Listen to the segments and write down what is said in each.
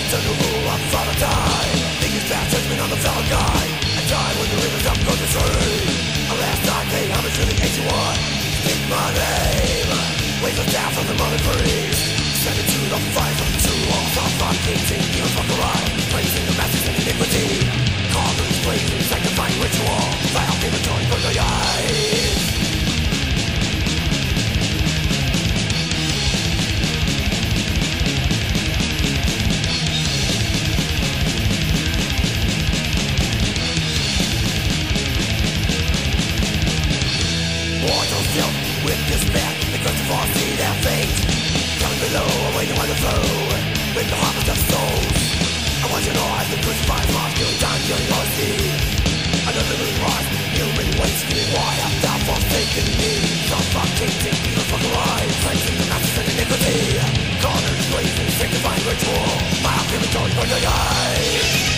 to the rule of father die. Thinking back judgment on the fellow guy. I die when the rivers up goes the tree. A last time they how much really hate you want. Speak my name. Wave us down from the mother breeze. Send it to the fire from the true walls of fucking team. Even fuck around. Praising the masses and iniquity. Call them blazing, sanctifying ritual. Vile demon joy for the eyes. With despair, because the far see their fate. Coming below, awaiting on the flow. With the harvest of souls. I want you to know as the crucified mob killing time, killing all see. Another living rise, human waste. Why have thou forsaken me? Suffocating, evil fuck alive. Praising the masses and iniquity. Corners blazing, sanctifying ritual. My alchemy joy for the eye.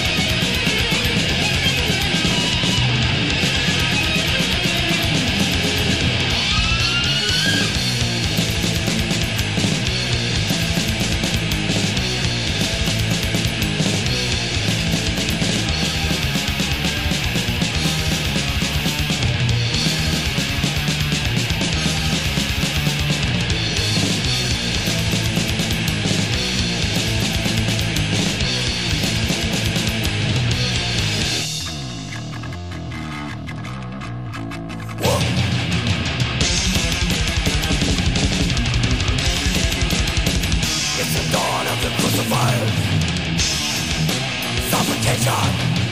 Suffocation.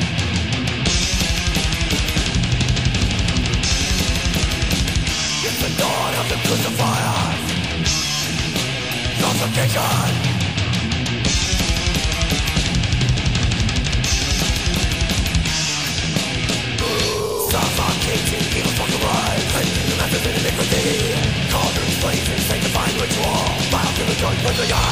It's the dawn of the crucifiers. Suffocation. Suffocating, evil fucking rise. Cleansing the masses in iniquity. Cauldrons blazing, sanctifying ritual. Vile human joy for the